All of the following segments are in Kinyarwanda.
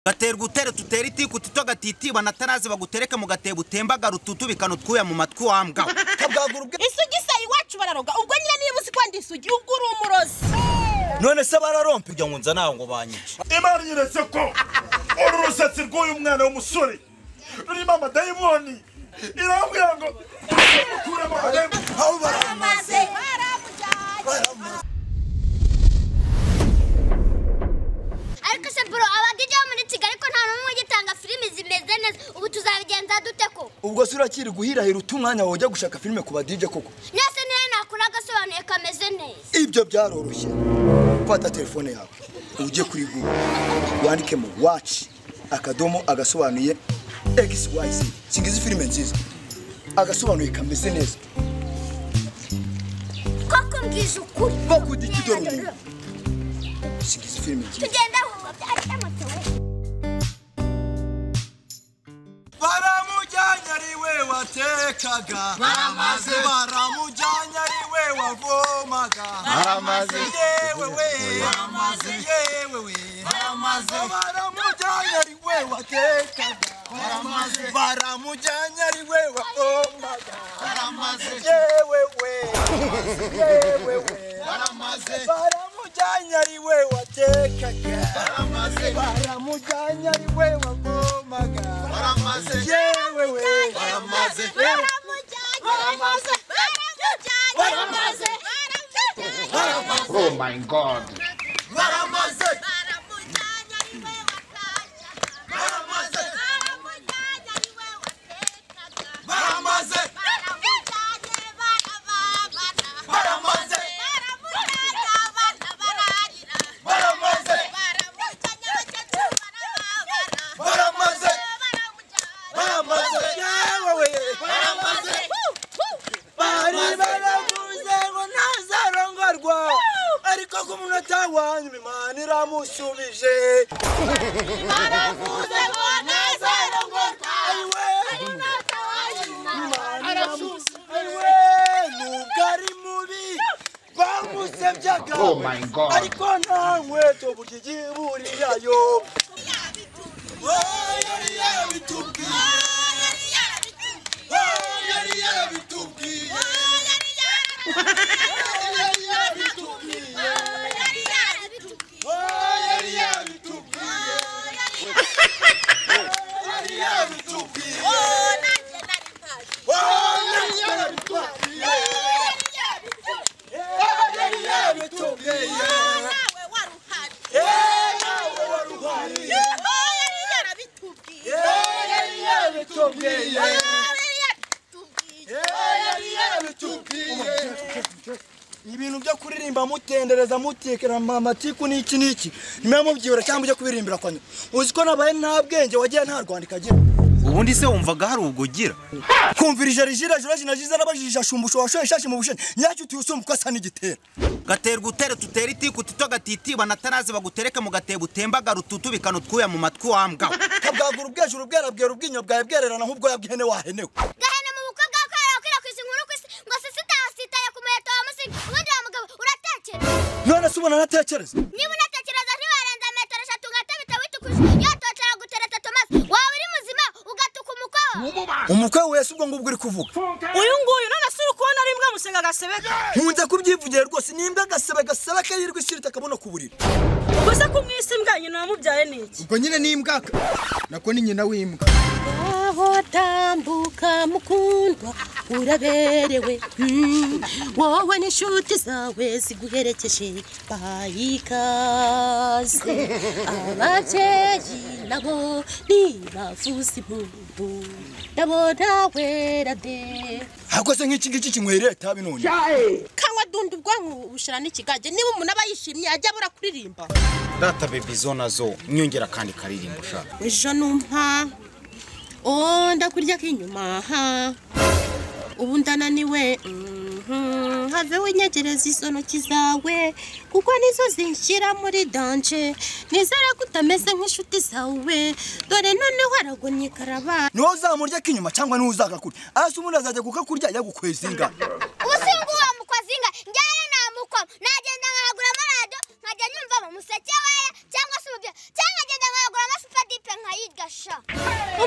gaterwa utere tutera itiku tito gatitiba natarazi bagutereke mu gatebo utembaga rututu bikanutwuya mu matwi wambwa kabwagura ubwe isugi se iwacu bararoga ubwo nyine niba uzi ko ndi isugi ubwo uri umurozi none se bararompa iryo ngunza naho ngo banyice Imana nyeretse ko uru rusatsi rw'uyu mwana w'umusore rurimo amadayimoni irambwira ngo kuremo amadayimoni aho baramaze ariko se bro abagijya muri Kigali ko nta numwe gitanga filimi zimeze neza ubu tuzabigenza dute ko ubwo se urakiri guhirahira utumwanya wawe ujya gushaka filime ku badije koko nese niyo nakora agasobanuye kameze neza ibyo byaroroshye fata telefone yawe ujye kuri Google wandikemo watch akadomo agasobanuye XYZ singize filime nziza agasobanuye kameze neza koko mbwije ukuri bakudikidoro singize filime nziza tugenda ahubwo byakemutse we baramujyanye ari we watekaga baramaze baramujyanye ari we wavomaga baramaze yewe we baramaze yewe we baramaze baramujyanye ari we watekaga baramaze baramujyanye ari we wavomaga baramaze yewe we yewe we baramaze baramujyanye ari we watekaga baramaze baramujyanye ari we wavomaga baramaze yewe we baramaze baramaze Oh my God. baramaze baramaze musubije baravuze ngo nazero ngo aiwe nubwari mubi bamusebyaga Oh my God. ariko nta nkweto bukigiburirayo yari yarabitubwiye yari yarabitubwiye ibintu byo kuririmba mutendereza mutekera mamatiku niki nimwe mubyibura cyangwa ujye kubirimbira kwanya uzi ko nabaye nta bwenge wagiye nta rwandika agira ubundi se wumvaga hari ugugira kumvirije rijira jura jinajiza nabajijisha shumbusho washoye shashi mu bushene nyacyo tuyusumba ko asa n'igitera gaterwa utere tutera itiku tito gatitiba natarazi bagutereke mu gatebo utembaga rututu bikanutwuya mu matwi wambwa kabwagura ubwejuru bwerabwera ubwinyo bwawe bwererana nk'ubwo yabwihene wahenewe gahene mu bukwe bwa kwera kwirakwisa inkuru kwisi ngo sitaye ku muheto wa musinga ubundi wa mugabo uratekereza none se ubona natekereza niba unatekereza ntiwarenza metero 3 ugatabita witukuje yatotera gutereta Tomasi waba uri muzima ugatuka umukwe wese ubwo ngubwo uri kuvuga uyu nguyu none asura kubona ari imbwa musega gasebeka nkunze kubyivugira rwose nimbwa gasebe kayirwa ishirita kabona kuburira gusa kumwisi imbwa nyina wamubyaye niki ubwo nyine ni imbwa nako ni nyina w'imbwa aho tambuka mukundwa uraberewe wowe n'inshuti zawe ziguherekeje bayikaze ababyeyi nabo nibavuza impundu ndabona wera de hakoze nk'iki ngiki kinywereye tabi none kanywa dunda ubwonko bushira n'ikigage niba umuntu aba yishimye ajya abura kuririmba data baby zo nazo nyongera kandi karirimbo shaka ejo numpa ndakurya k'inyuma ubu ndananiwe have winyegereza izo ntoki zawe kuko nizo zinshyira muri danje nizere ko utameze nk'inshuti zawe dore noneho aragonye karaba niwo uzamurya k'inyuma cyangwa niwo uzagakura ase umuntu azajya kukakurya yagukweza inga ubusingu wa mukwazinga njyana namukwa nagenda nkagura amarado nkajya nyumva mu museke weya cyangwa se umubyo cyangwa ngenda nkagura amasupa dipe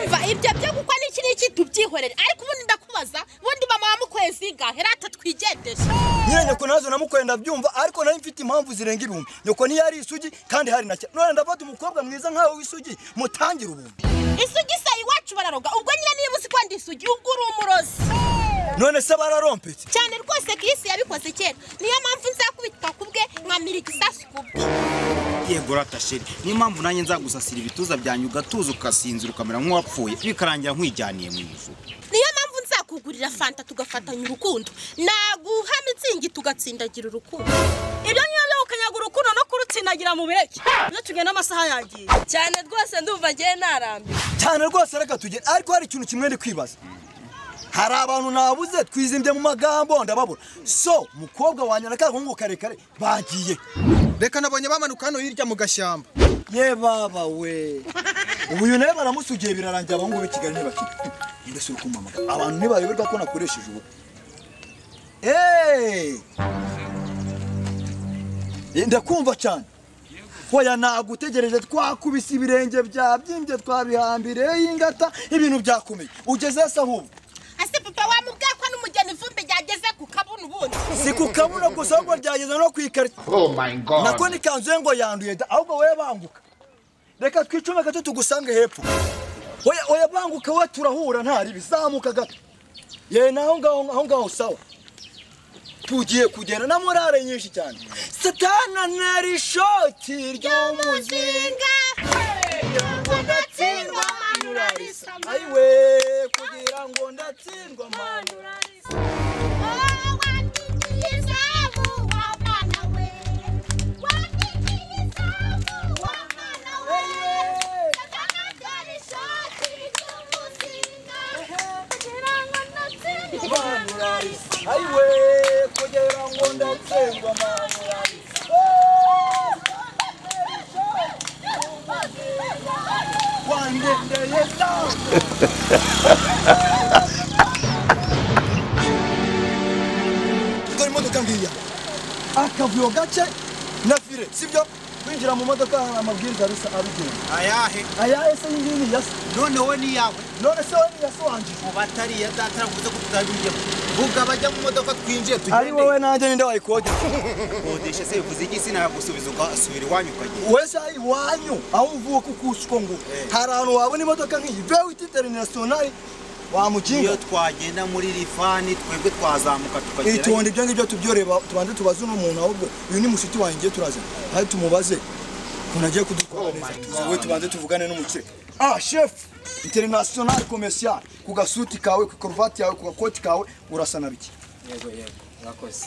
umva ibyo byo gukwa n'iki tubyihorere ariko ubundi ndakubaza ubundi mama wa mukwezi ngahe rata twigendesha nyine nyoko nazo namukwenda byumva ariko nayo mfite impamvu zirenga ibihumbi nyoko niyo ari isugi kandi hari na none ndafata umukobwa mwiza nkawe w'isugi mutangira ubumbi isugi se iwacu bararoga ubwo nyine niba uzi ko ndi isugi ubwo uri umurozi none se bararompetse cyane rwose Chris yabikoze kera niyo mpamvu nzakubitwa kubwe nkamira igisasu kubwe yego ratasheri niyo mpamvu nanjye nzagusasira ibituza byanyu ugatuza ukasinzira ukamera nk'uwapfuye bikarangira nkwijyaniye mu ijuru niyo mpamvu nzakugurira fanta tugafatanya urukundo naguha mitsingi tugatsindagira urukundo ibyo niyo byo ukanyaga urukundo no kurutsindagira mu bireke iyo tugenda amasaha yagiye cyane rwose ndumva ngiye narambiwe cyane rwose reka tugende ariko hari ikintu kimwe ndi kwibaza hari abantu nabuze twizimbye mu magambo ndababona so mukobwa wanjye nakahungu karekare bagiye reka nabonye bamanuka hano hirya mu gashyamba ye baba we uyu nawe baramusugiye birarangira abahungu b'i Kigali ntibakire mbese uri kumama abantu ntibayoberwa ko nakoresheje ubu ndakumva cyane hoya nagutegereje twakubise ibirenge byabyimbye twabihambire y'ingata ibintu byakomeye ugeze se ahubwo ase papa wamubwiye ko n'umugeni vumbi ryageze ku kabunu ubundi si ku kabuna gusa ahubwo ryageze no kwikarita Oh my God. nako nikanzu ye ngo yanduye ahubwo wowe banguka reka twicume gato tugusange hepfo oya banguka we turahura ntari bizamuka gato ye naho ngaho sawa tugiye kugenda na morale nyinshi cyane satana nari shoti ry'umuzinga ngo ndatsindwa manurarisa ayiwe kugira ngo ndatsindwa manurarisa ayiwe kugira ngo ndatsindwa manurarisa wandendeye cyane dore imodoka ngiya akavuyo gace na fire sibyo kwinjira mu modoka hari amabwiriza rusa abigenga ayahe se yingiyi yasa none wowe ni yawe none se wowe yasa wanje ubatari ya data vuze ko tutabijyemo vuga bajya mu modoka twinjiye tugende ari wowe nanjye ninde wayikodesha kodesha se bivuze iki sinagusubiza ugasubira iwanyu ukagenda wese iwanyu aho uvuka ukushwo ngo hari ahantu wabona imodoka nk'iyi vewiti international wamukinga iyo twagenda muri rifani twebwe twazamuka tukagera itonde ibyo ngibyo tubyoreba tubanze tubaze n'umuntu ahubwo uyu ni mushiti wanjye turaza aho tumubaze unagiye kudukora neza tuziwe tubanze tuvugane n'umukire chef international commercial ku gasuti kawe ku karuvati yawe ku gakoti kawe urasa na biki yego urakoze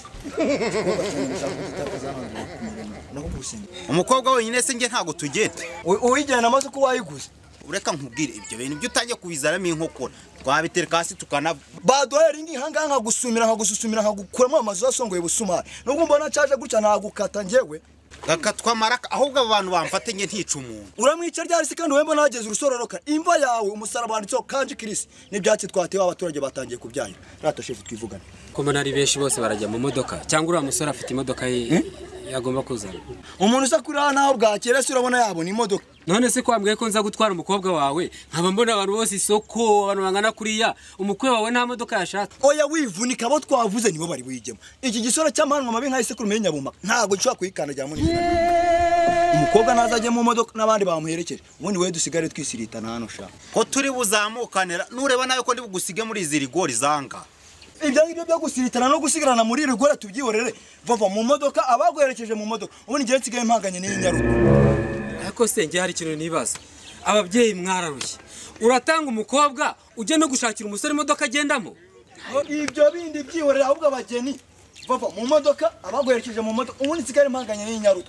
umukobwa wenyine se nge ntago tugete uwijyana amaze ko wayiguze ureka nkubwire ibyo bintu byo utangiye kubizaramo inkokora twabitereka hasi tukana badohera ingi hanga nkagususumira nkagukuramo amazu asongoye busumari nubwo mbona cyaje gutya nagukata njyewe gakatwa maraka ahubwo abantu bamfate nge ntica umuntu uramwica ryari se kandi wemba nageze urusororoka imva yawe umusaraba wanditseho kanji Chris n'ibyatsi twatewe abaturage batangiye kubyanya rata chef twivugana ko mbona ari benshi bose barajya mu modoka cyangwa uriya musore afite imodoka ye yagomba kuzana umuntu usa kuri hano bwakera se urabona yabona imodoka none se kwambwiye ko nza gutwara umukobwa wawe nkaba mbona abantu bose isoko abantu bangana kuriya umukwe wawe nta modoka yashatse oya wivunika abo twavuze nibo bari buyigemo iki gisoro cy'amahano mabi nka isekuru menye nyabumaka ntago gishobora kuyikandagira muri umukobwa nazajye mu modoka n'abandi bamuherekeje ubundi wewe dusigare twisiritana hano sha ko turi buzamukanira nureba nawe ko ndi bugusige muri izi rigori zanga ibyo ngibyo byo gusiritana no gusigarana muri rigori tubyihorere vava mu modoka abaguherekeje mu modoka ubundi ngiye nsigaye mpanganye n'inyaruko ariko se ngiye hari ikintu nibaza ababyeyi mwararushye uratanga umukobwa ujye no gushakira umusore imodoka agendamo ibyo bindi byihorera ahubwo abageni vava mu modoka abaguherekeje mu modoka ubundi nsigaye mpanganye n'inyaruko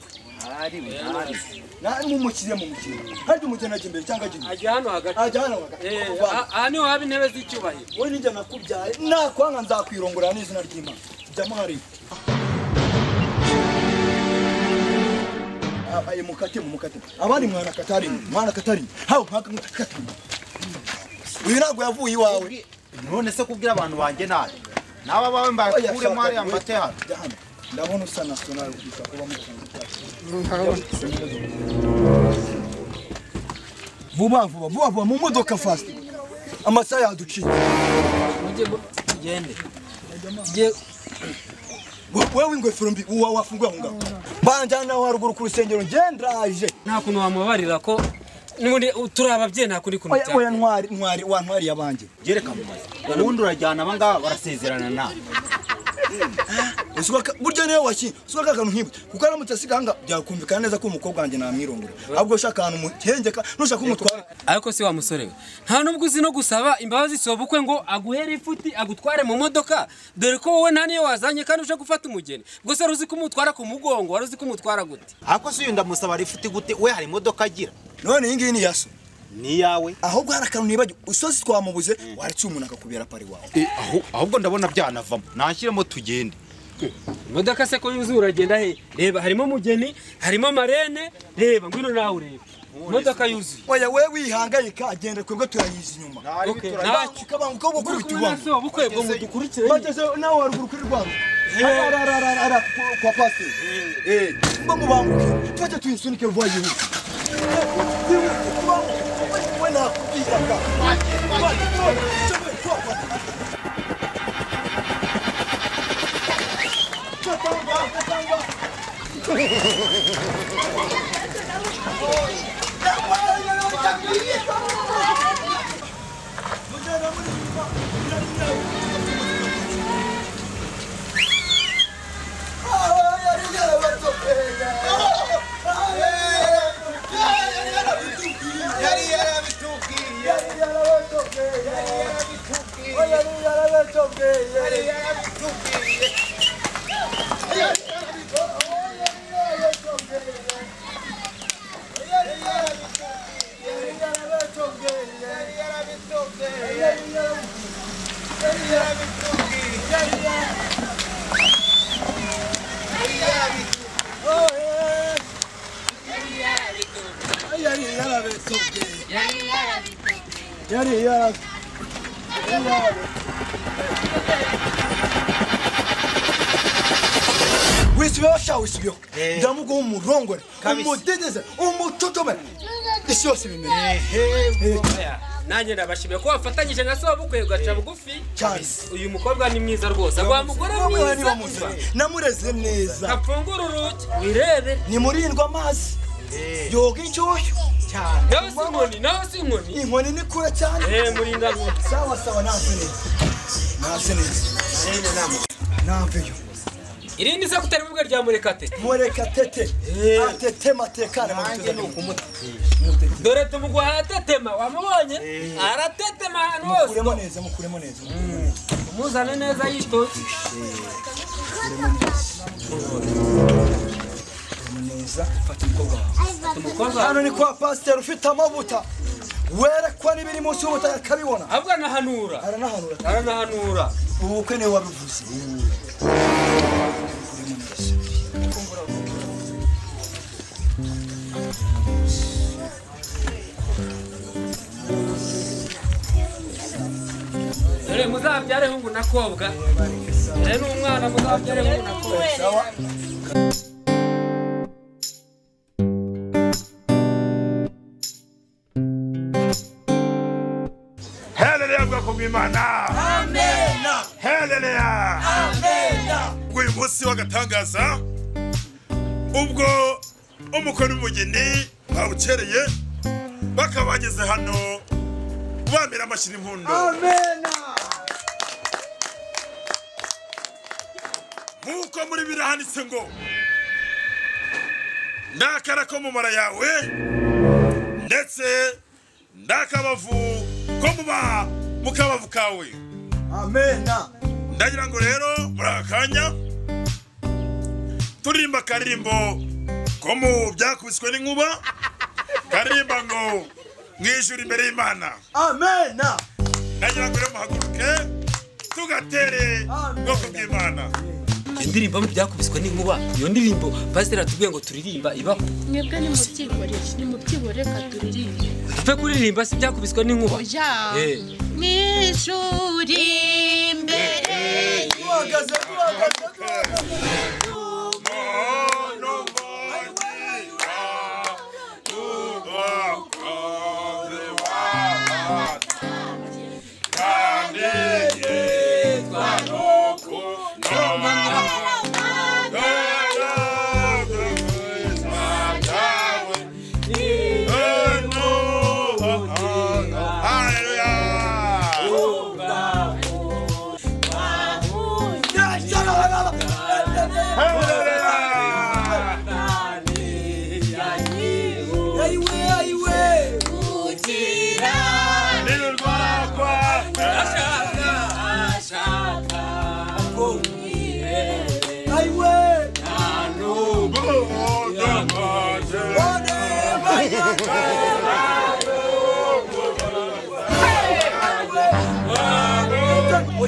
nani mumukiriye handi umugeni ajya imbere cyangwa ajya hano hagati aha niho haba intebe z'icyubahiro wowe nijya nakubyaye nakwanga nzakwirongora n'izina ry'Imana jyamo hari abaye mukate abandi mwana katari hawo nkaka uyu ntabwo yavuye iwawe none se kubwira abantu banjye nabi naba bawe mbakure mwari amate hano ndabona usa national gusa kuba mu vuba mu modoka fast amasaha yaduciye Gende. wewe ingofero mbi wafunguye aho ngaho banjana aho haruguru ku rusengero ngendaje Nta kuntu wamubarira ko nubundi turi ababyeyi nta kuri kuntu cyane. oya ntwari yabanje Gereka mu mazi. Ubundi urajyana abangaba barasezerana na. usuka burya niyo waki usuka akantu nk'ibi kuko aramutse asiganga byakumvikana neza ko umukobwa wanjye namwirongora ahubwo ushaka ahantu muhengeka nushaka umutwara Ariko si wa musore we. Nta nubwo uzi no gusaba imbabazi sobukwe ngo aguhere ifuti agutware mu modoka dore ko wowe nta niyo wazanye kandi uje gufata umugeni. Gusa ruzi ko umutwara ku mugongo waruzi ko umutwara gute. Ako si yunda musaba rifuti gute we hari imodoka agira. none iyi ngiyi ni yaso Ni yawe. ahubwo hari akantu nibagiwe usozi twamubuze waretse umuntu akakubera pari wawe Ahubwo ndabona byanavamo. Nashyiremo tugende. Imodoka se ko yuzuye uragenda he? Reba harimo mugeni, harimo marene, reba ngwino nawe urebe. Imodoka yuzuye. oya we wihangayika agenda kwebwe turayizi inyuma Okay, ntacyo. ukabanguka uko kubita ubwangu So bukwe bwo mudukurikire. bageze nawe haruguru kuri rwangu ara kwa pasteur bamubanguke twaje tuyisunike vuba yihuta we nakubwiraga wisibiyo ndamuguha umurongore umudedeze umutotome isi yose bimeze Nanjye ndabashimiye ko wafatanyije na so bukwe ugaca bugufi. Uyu mukobwa ni mwiza rwose. Agwa mugore mwiza. namureze neza Afungura urugi wirebe. ni murindwa amazi yoga inshyushyu cyane Nawe si inkoni. inkoni ni kure cyane Murinda nkoni. sawa nase neza naveyo Irindi se kutari mubwe rya Murekatete atete matekane mu bituza dore tumugwa aratetema wamubonye aratetema hano hose mukuremo neza umuzane neza yitoze neza fata umukobwa hano ni kwa pasteur ufite amavuta werekwa n'ibiri munsi y'ubutaka akabibona ahubwo aranahanura ubukwe niwe wabivuze dore muzabyare hungu nakobwa dore n'umwana muzabyare hungu nakobwa Haleluya bwako bw'Imana. Amen. Haleluya. Amen. Uyu munsi w'agatangaza ubwo umukwe n'umugeni bawukereye bakaba bageze hano bamira amashira impundu. Amen. Nkuko muri birahanditse ngo ndakara ko mu mara yawe ndetse ndakabavu ko muba mukabavu kawe. Amen. Ndagira ngo rero muri akanya turirimba karirimbo ko mu byakubiswe n'inkuba karirimba ngo mwijuru imbere y'Imana. Amen. Ndagira ngo rero muhaguruke tugatere bwoko bw'Imana. indirimbo mu byakubiswe n'inkuba iyo ndirimbo pastor atubwiye ngo turirimba ibaho mwebwe ni mubyihore katuririmbe twe kuririmba si byakubiswe n'inkuba mwijuri imbere uhagaze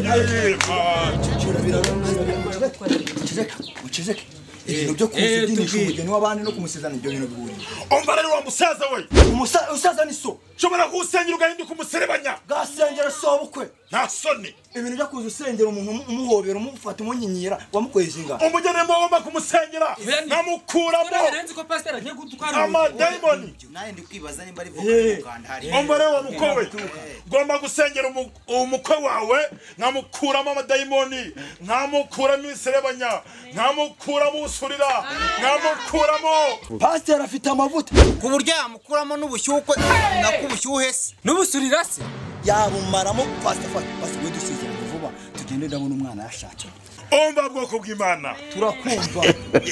Uceceke. Ibintu byo kuvudinisha umugeni w'abandi no kumusezana ibyo bintu bihuriye. Umva rero wa musaza we. Umusaza ni so. Shobora kusengera ugahinduka umuserebanya. Gasengera so bukwe. Nta soni. Ibintu byo kuza usengera umuntu umuhobera umufata umunyinyira wamukweza inga. Umugeni mugomba kumusengera. Namukuramo. Renzi ko pastor agiye gutwara amadayimoni. Naye ndi kwibaza nimba ari vuga kandi hari. Umva rero wa mukowe. Gomba gusengera umukwe wawe nkamukuramo amadayimoni, nkamukuramo ibiserebanya, nkamukuramo usurira, nkamukuramo. Pastor afite amavuta. Ku buryo yamukuramo n'ubushyukwe nakubushyuhe se. n'ubusurira se Yabumaramo pastor we dusezeranye vuba tugende ndabona umwana yashatse. Umva bwoko bw'Imana. Turakumva.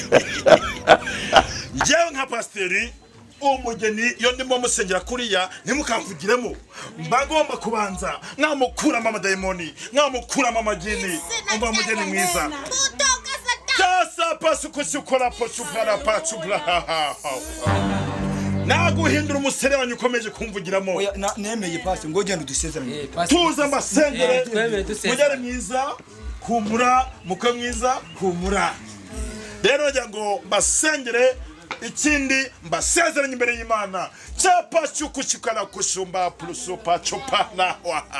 Jewe nka pasteri umugeni yo ndimo musengera kuriya ntimukamvugiremo. Mba ngomba kubanza nkamukuramo amadayimoni, nkamukuramo amagini. Umva umugeni mwiza. Tasa pasukusukora posupara pasupra. Naguhindura umuserebanya ukomeje kumvugiramo. Oya nemeye pastor ngo genda dusezeranye. Tuza mbasengere. Mugere mwiza. Humura mukwe mwiza humura. Rero njya ngo mbasengere ikindi mbasezeranye imbere y'Imana. Chapa chukuchukana kushumba plusopa chopana.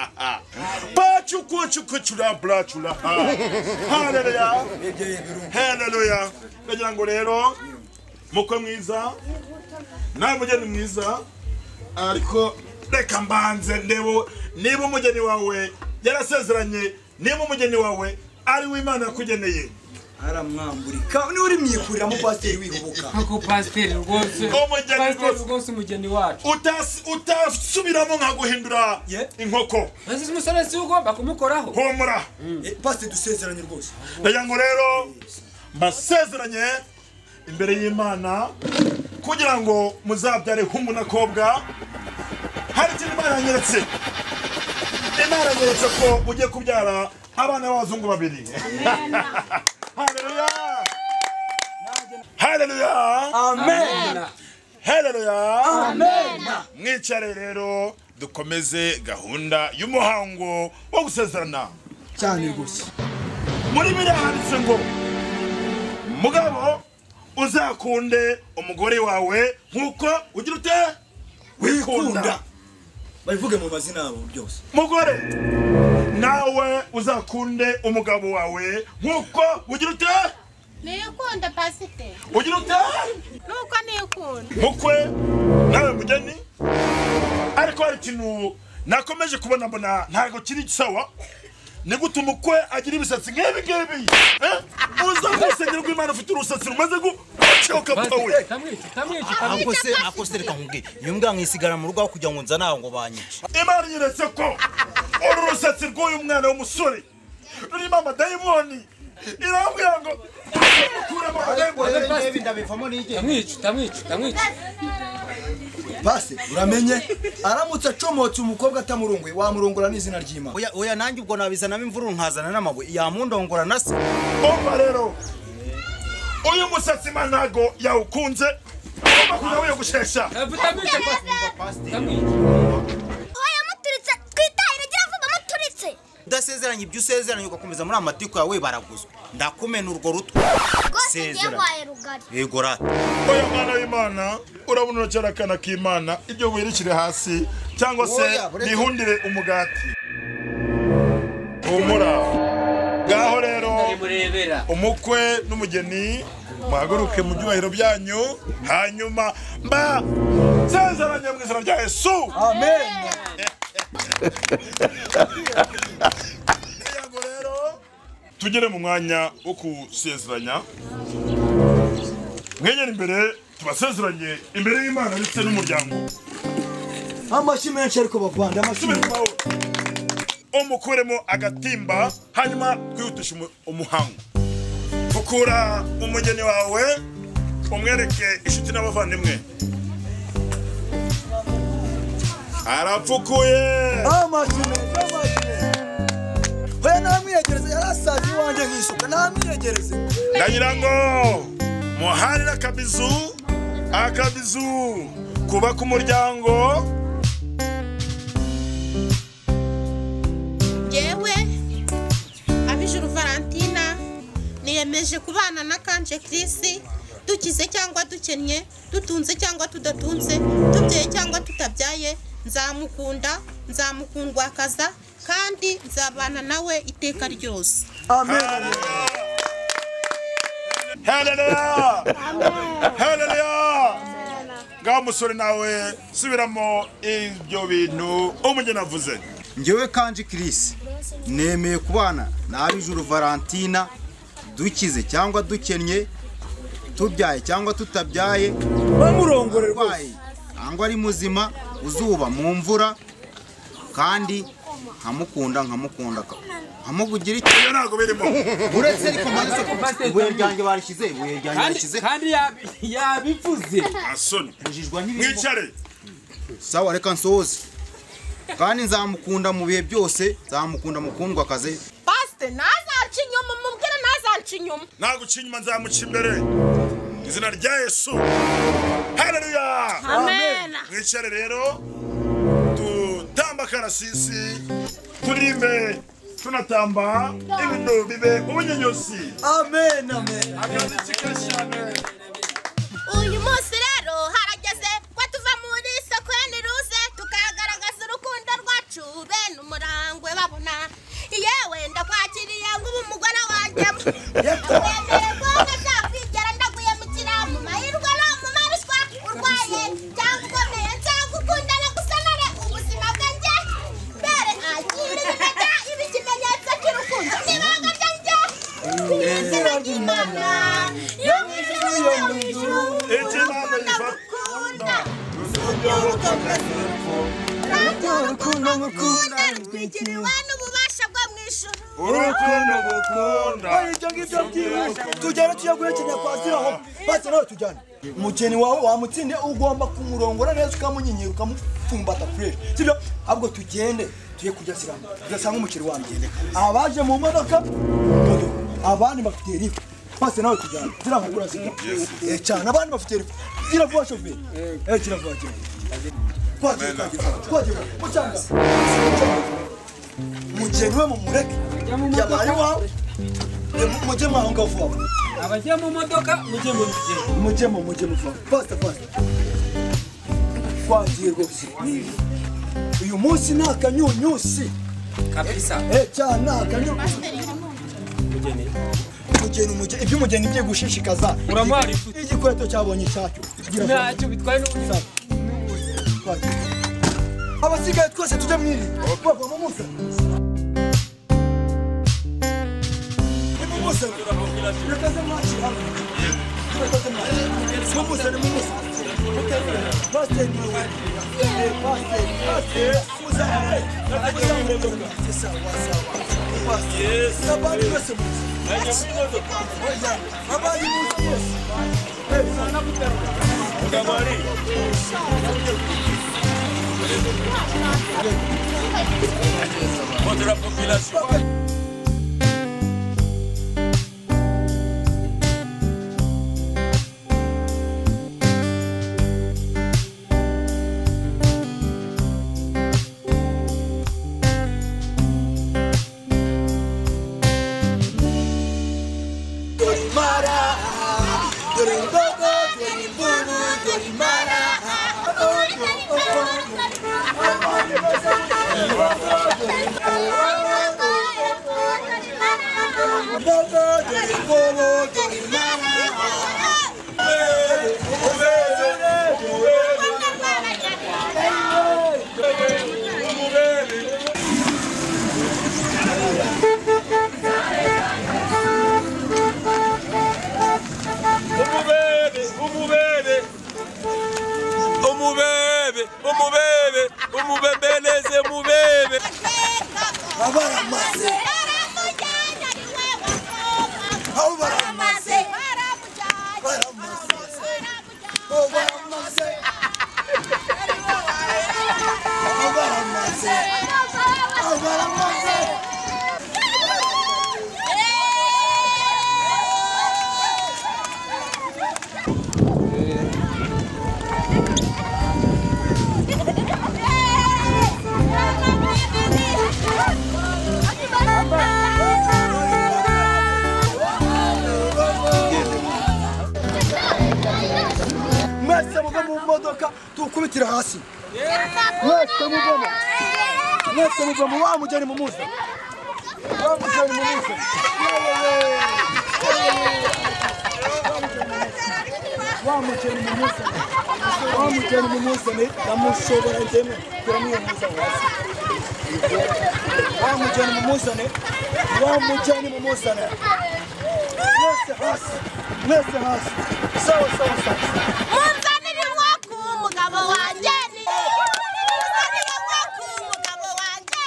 Pachukuchukura blachula. Hallelujah. Hallelujah. Njya ngo rero mukwe mwiza na mugeni mwiza ariko reka mbanze ndebo niba umugeni wawe yarasezeranye, niba umugeni wawe ari w'Imana yakugeneye aramwamburika ni uri myikurira mu pastor wihubuka. Ako pastor rwose umugeni wacu utasubiramo nka guhindura inkoko. Ese umusore si ugomba kumukoraho. Humura. Pastor dusezeranye rwose. Ndagira ngo rero mbasezeranye imbere y'Imana kugira ngo muzabyare humu na kobwa. Hari ikintu Imana yanyeretse. Imana yanyeretse ko ugiye kubyara abana b'abazungu babiri. Hallelujah. Hallelujah. Amen. Hallelujah. Amen. Mwicare rero dukomeze gahunda y'umuhango wo gusezerana. Cyane rwose. Muri biriya handitse ngo mugabo uzakunde umugore wawe nkuko ugira ute wikunda. Bavuge mu mazina yabo byose. Mugore nawe uzakunde umugabo wawe nkuko ugira ute Niyukunda pastor. ugira ute Nuko niyukunda. mukwe nawe mugeni. Ariko hari ikintu nakomeje kubona mbona ntago kiri sawa. Ni gute umukwe agira ibisatsi nk'ibi uza gusengera rw'Imana ufite urusatsi rumaze gucoka pawe. Akose reka nkubwire iyo mbwa nkisigara mu rugo kugira ngo nzana ngo banyice. Imana yeretse ko uru rusatsi rw'uyu mwana w'umusore rurimo amadayimoni. Irambwira ngo kuramo amadayimoni ndabivamo n'iki. Tamwica. Pastor uramenye aramutse acomotse umukobwa atamurunguye wamurongora n'izina ry'Imana. Oya nanjye ubwo nabizanamo imvuru nkazana n'amabuye yamundongora na se. Umva rero uyu musatsi manago yawukunze ugomba kuza wiyogoshesha. Oya muturitse twitahire gira vuba muturitse. Udasezeranye ibyo usezeranye ugakomeza muri amatiko yawe baraguzwa. Ndakumena urwo rutwe. Sezeranye rugari. Yego rata. Oya mwana w'Imana urabona urakera kana k'Imana ibyo wirikire hasi cyangwa se nihundire umugati. Humura. Gaho rero umukwe n'umugeni muhaguruke mu byubahiro byanyu hanyuma mba sezeranye mu izina rya Yesu. Amen. Yego rero tugere mu mwanya wo kusezeranya. Mwegere imbere tubasezeranye imbere y'Imana ndetse n'umuryango. Amashyi menshi ariko bavanda amashyi. Umukuremo agatimba hanyuma kwihutisha umuhango. Fukura umugeni wawe umwereke inshuti n'abavandimwe. Arapfukuye. Amashyi. Oya namwiyegereze yarasazi wanjye nk'isuka namwiyegereze. Ndagira ngo muharira akabizu kuba ku muryango. Yewe niyemeje kubana na Kanje Chris dukize cyangwa dukennye dutunze cyangwa tudatunze tubyaye cyangwa tutabyaye nzamukunda nzamukundwakaza kandi nzabana nawe iteka ryose amen Hallelujah! Hallelujah! Ngaho musore nawe subiramo ibyo bintu umugeni avuze. Njyewe Kanje Chris nemeye kubana na Abijuru Valentina dukize cyangwa dukennye tubyaye cyangwa tutabyaye bamurongorerwa cyangwa ari muzima uzuba mu mvura kandi nkamukunda nkamuvugira iki Iyo ntago birimo. uretse ariko manze ibuye ryanjye barishyize kandi yabivuze Asoni. bujijwa n'ibintu Mwicare. sawa reka nsoze kandi nzamukunda mu bihe byose nzamukunda mukundwa akaze Pastor nazaca inyuma mubwire nazaca inyuma Naguca inyuma nzamuca imbere. Izina rya Yesu. Hallelujah! Amen. Mwicare rero tutamba karasisi turimbe tunatamba ibintu bibe ubunyenyosi. amen amen Akazi kikashane. uyu munsi rero harageze ko tuva muri sekweni ruze tukagaragaza urukundo rwacu bene umurangwe babona yewe ndakwakiriye ngo ubu umugore wanjye wemere ko ntazakwigera ndaguyemukira mu mahirwe no mu maruswa urwaye cyangwa ukomeye nzagukundana gusanare ubuzima bwanjye mbere akiri bimenya ibi ikimenyetso cy'urukundo n'ibanga ryanjye izina ry'Imana yo mu ijuru yo mu ijuru Imana yifata. urukundo ngukunda rutwikiriwe n'ububasha bwo mu ijuru Urukundo gukunda. ibyo ngibyo byihuse tujyane tujya guhekenya kwa ziraho basi nawe tujyane umukeni wawe wamutsinde ugomba kumurongora neza ukamunyinyira ukamupfumbata fresh sibyo ahubwo tugende tuye kujya siramo tugasanga umukiri wanjye abaje mu modoka abandi bafite rifu basi nawe tujyane ziraho kurasika cyane abandi bafite rifu gira vuba shoferi gira vuba twagera mucanga umukeni we mumureke yabaye wawe mujye mwaho ngaho vuba abajya mu modoka mujye mu vuba fasta twagiye rwose uyu munsi ni akanyunyusi kabisa cyane ni akanyunyusi umugeni ibyo umugeni bigiye gushishikaza uramwara ifuti igikweto cyabonye icyacyo ntacyo bitwaye n'ubusa abasigaye twese tujya mwiri bava mu musa Rekaze mwakira Rekaze mwakira Mumusa ni mumusa Pastor ni wewe Pastor Muzamure Muzamure Sasa wasawa Yes Sabani wese musa Abani musa yes Sana kutera Ndamari Votre population mukubitira hasi mwese muvamo wa mugeni mumuze wa mugeni mumuze ndamushobora njyewe turamwiyemuza hasi wa mugeni mumuzane mwese hasi sawa munzanire inkoko umugabo wanjye munzanire inkoko umugabo wanjye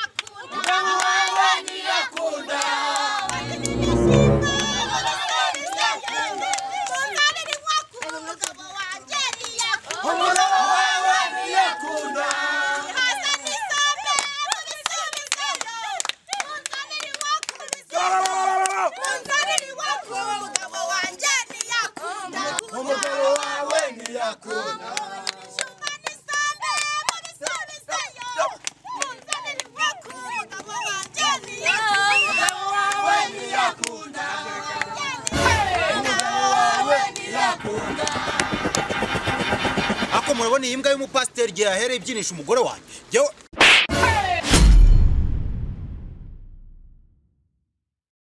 ntiyakunda munzanire inkoko umugabo wanjye ntiyakunda hazana isombe mubisubizeyo munzanire inkoko munzanire inkoko umugabo wanjye ntiyakunda umugabo wawe ntiyakunda ako murabona iyi mbwa y'umupasiteri igihe yahereye ibyinisha umugore wanjye